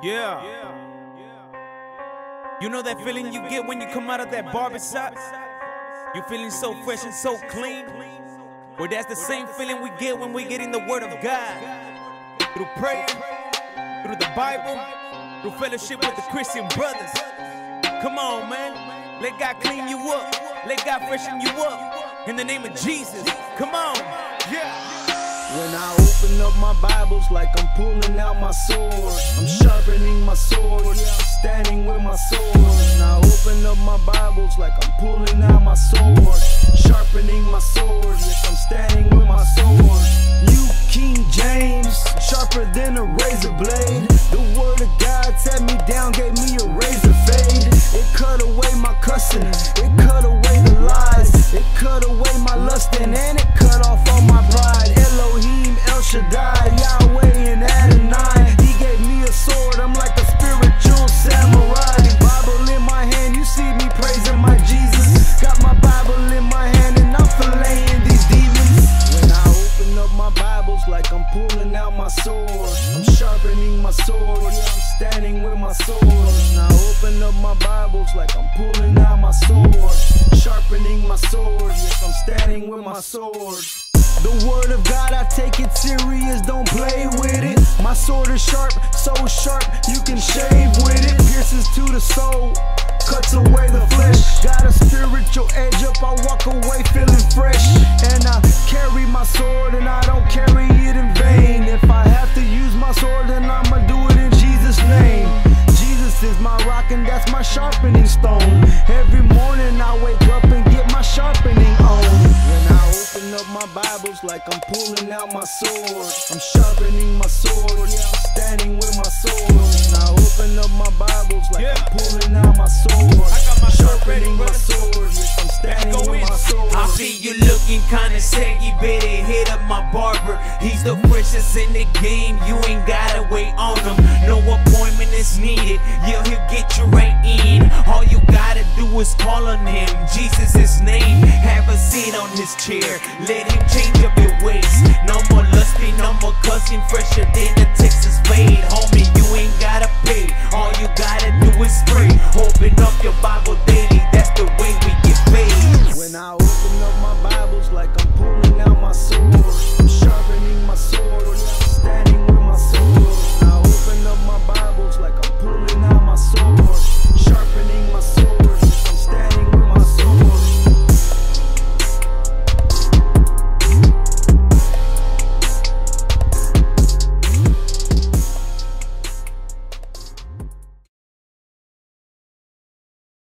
Yeah. You know that feeling you get when you come out of that barbershop? You feeling so fresh and so clean? Well, that's the same feeling we get when we get in the Word of God. Through prayer, through the Bible, through fellowship with the Christian brothers. Come on, man. Let God clean you up. Let God freshen you up. In the name of Jesus. Come on. Yeah. When I open up my Bibles like I'm pulling out my sword, I'm sharpening my sword, I'm standing with my sword. When I open up my Bibles like I'm pulling out my sword, sharpening my sword, yes, I'm standing with my sword. New King James, sharper than a razor blade. The word of God set me down, gave me a razor fade. It cut away my cussing, it cut away the lies, it cut away my lusting, and it cut off all my pride. Elohim, El Shaddai, Yahweh, and Adonai. He gave me a sword, I'm like a spiritual samurai. Bible in my hand, you see me praising my Jesus. Got my Bible in my hand and I'm filleting these demons. When I open up my Bibles like I'm pulling out my sword, I'm sharpening my sword, yeah, I'm standing with my sword. When I open up my Bibles like I'm pulling out my sword, sharpening my sword, yes, I'm standing with my sword. The word of God, I take it serious, don't play with it. My sword is sharp, so sharp, you can shave with it. Pierces to the soul, cuts away the flesh. Got a spiritual edge up, I walk away feeling fresh. And I carry my sword and I don't carry it in vain. If I have to use my sword, then I'ma do it in Jesus' name. Jesus is my rock and that's my sharpening stone. Every morning I wake up and get my sharpening on. When I open up my Bibles like I'm pulling out my sword, I'm sharpening my sword, yeah, I'm standing with my sword. When I open up my Bibles like I'm pulling out my sword, I got my sharpening my sword, yes, I'm standing with my sword. I see you looking kinda saggy, better hit up my barber. He's the freshest in the game, you ain't gotta wait on him. No appointment is needed, yeah, he'll get you right in. All you gotta do is call on him, Jesus his name. Have a seat on his chair, let him change up your ways. No more lusting, no more cussing, fresher than the